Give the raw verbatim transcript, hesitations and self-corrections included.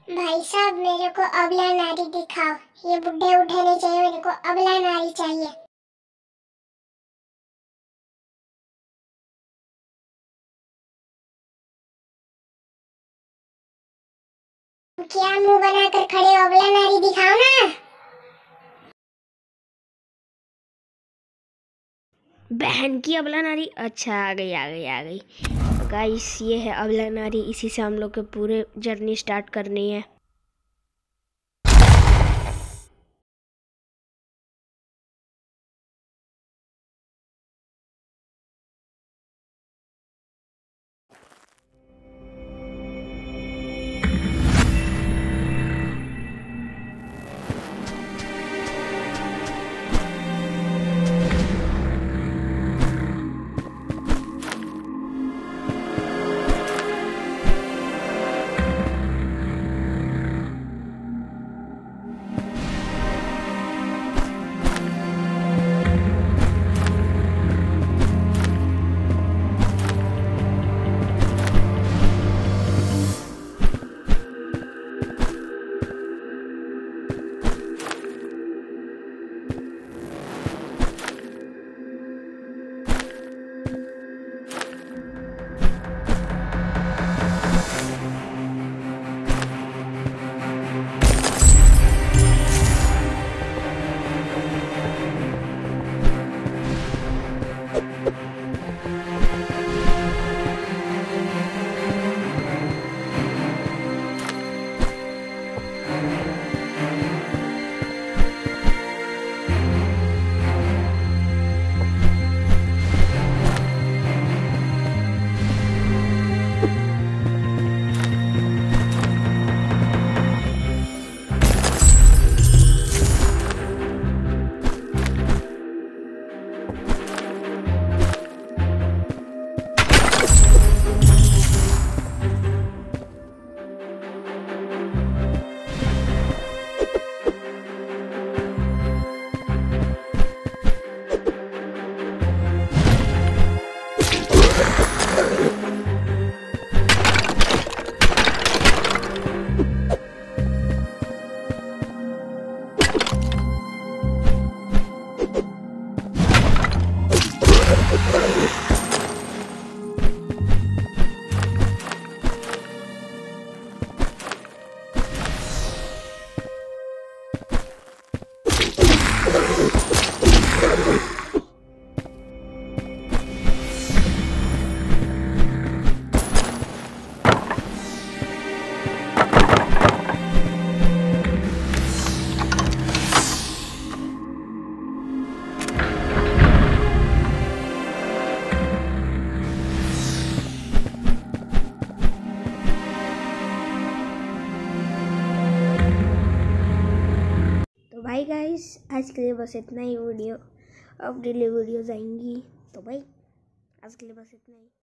भाई साहब मेरे को अबला नारी दिखाओ। ये बुढ़े उठे नहीं चाहिए, मेरे को अबला नारी चाहिए। क्या मुंह बनाकर खड़े हो? अबला नारी दिखाओ ना। बहन की अबला नारी। अच्छा आ गई आ गई आ गई। गाइस ये है अबला नारी, इसी से हम लोग के पूरे जर्नी स्टार्ट करनी है। भाई गाइस आज के लिए बस इतना ही वीडियो। अब डेली वीडियोज़ आएंगी, तो भाई आज के लिए बस इतना ही।